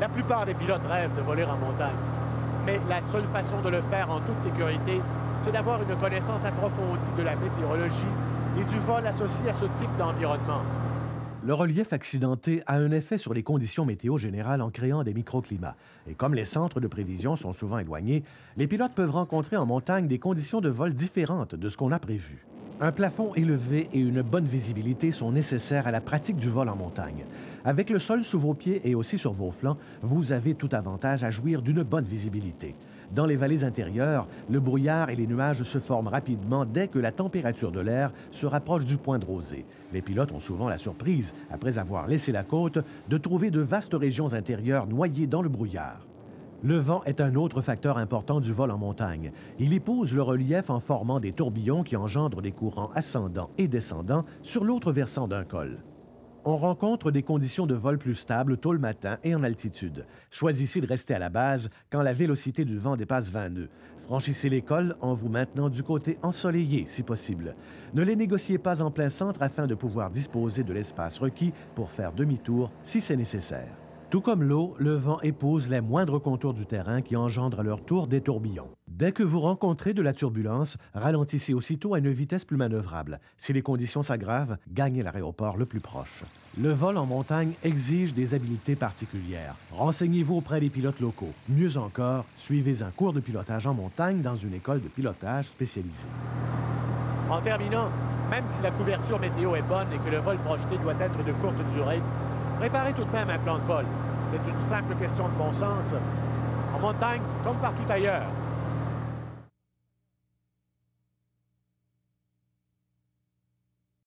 La plupart des pilotes rêvent de voler en montagne. Mais la seule façon de le faire en toute sécurité, c'est d'avoir une connaissance approfondie de la météorologie et du vol associé à ce type d'environnement. Le relief accidenté a un effet sur les conditions météo générales en créant des microclimats. Et comme les centres de prévision sont souvent éloignés, les pilotes peuvent rencontrer en montagne des conditions de vol différentes de ce qu'on a prévu. Un plafond élevé et une bonne visibilité sont nécessaires à la pratique du vol en montagne. Avec le sol sous vos pieds et aussi sur vos flancs, vous avez tout avantage à jouir d'une bonne visibilité. Dans les vallées intérieures, le brouillard et les nuages se forment rapidement dès que la température de l'air se rapproche du point de rosée. Les pilotes ont souvent la surprise, après avoir laissé la côte, de trouver de vastes régions intérieures noyées dans le brouillard. Le vent est un autre facteur important du vol en montagne. Il épouse le relief en formant des tourbillons qui engendrent des courants ascendants et descendants sur l'autre versant d'un col. On rencontre des conditions de vol plus stables tôt le matin et en altitude. Choisissez de rester à la base quand la vélocité du vent dépasse 20 nœuds. Franchissez les cols en vous maintenant du côté ensoleillé, si possible. Ne les négociez pas en plein centre afin de pouvoir disposer de l'espace requis pour faire demi-tour si c'est nécessaire. Tout comme l'eau, le vent épouse les moindres contours du terrain qui engendrent à leur tour des tourbillons. Dès que vous rencontrez de la turbulence, ralentissez aussitôt à une vitesse plus manœuvrable. Si les conditions s'aggravent, gagnez l'aéroport le plus proche. Le vol en montagne exige des habiletés particulières. Renseignez-vous auprès des pilotes locaux. Mieux encore, suivez un cours de pilotage en montagne dans une école de pilotage spécialisée. En terminant, même si la couverture météo est bonne et que le vol projeté doit être de courte durée, préparez tout de même un plan de vol. C'est une simple question de bon sens. En montagne, comme partout ailleurs,